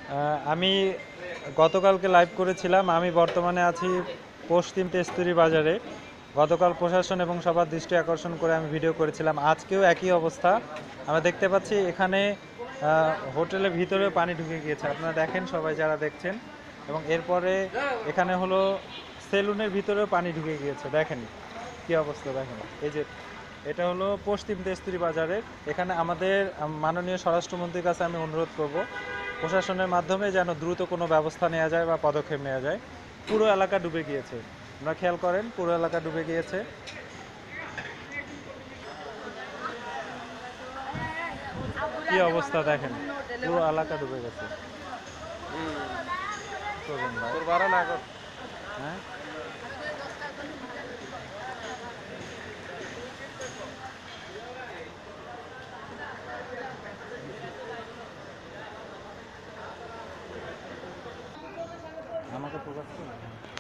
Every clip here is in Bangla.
আমি গতকালকে লাইভ করেছিলাম। আমি বর্তমানে আছি পশ্চিম তেস্তুরি বাজারে। গতকাল প্রশাসন এবং সবার দৃষ্টি আকর্ষণ করে আমি ভিডিও করেছিলাম। আজকেও একই অবস্থা আমরা দেখতে পাচ্ছি। এখানে হোটেলের ভিতরেও পানি ঢুকে গিয়েছে, আপনারা দেখেন সবাই যারা দেখছেন। এবং এরপরে এখানে হলো সেলুনের ভিতরেও পানি ঢুকে গিয়েছে, দেখেন কি অবস্থা। দেখেন এই যে এটা হলো পশ্চিম তেস্তুরি বাজারের। এখানে আমাদের মাননীয় স্বরাষ্ট্রমন্ত্রীর কাছে আমি অনুরোধ করব প্রশাসনের মাধ্যমে যেন দ্রুত কোনো ব্যবস্থা নেওয়া যায় বা পদক্ষেপ নেওয়া যায়। পুরো এলাকা ডুবে গিয়েছে, আপনারা খেয়াল করেন পুরো এলাকা ডুবে গিয়েছে। কি অবস্থা দেখেন, পুরো এলাকা ডুবে গেছে। তোর ভাড়া না কর। হ্যাঁ, আমাকে প্রকাশ করুন।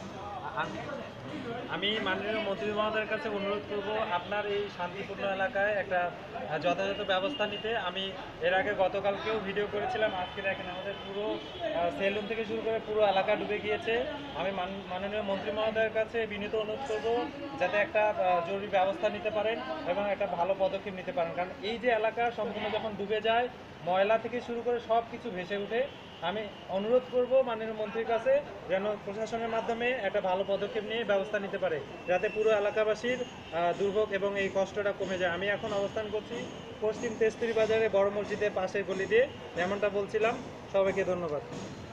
আমি মাননীয় মন্ত্রী মহোদয়ের কাছে অনুরোধ করব আপনার এই শান্তিপূর্ণ এলাকায় একটা যথাযথ ব্যবস্থা নিতে। আমি এর আগে গতকালকেও ভিডিও করেছিলাম। আজকে দেখেন আমাদের পুরো সেলুন থেকে শুরু করে পুরো এলাকা ডুবে গিয়েছে। আমি মাননীয় মন্ত্রী মহোদয়ের কাছে বিনীত অনুরোধ করব যাতে একটা জরুরি ব্যবস্থা নিতে পারেন এবং একটা ভালো পদক্ষেপ নিতে পারেন। কারণ এই যে এলাকা সম্পূর্ণ যখন ডুবে যায়, ময়লা থেকে শুরু করে সব কিছু ভেসে ওঠে। আমি অনুরোধ করব মাননীয় মন্ত্রীর কাছে যেন প্রশাসনের মাধ্যমে একটা ভালো পদক্ষেপ নিয়ে ব্যবস্থা নিতে পারে, যাতে পুরো এলাকাবাসীর দুর্ভোগ এবং এই কষ্টটা কমে যায়। আমি এখন অবস্থান করছি পশ্চিম তেস্তুরি বাজারে বড় মসজিদের পাশের গলি দিয়ে, যেমনটা বলছিলাম। সবাইকে ধন্যবাদ।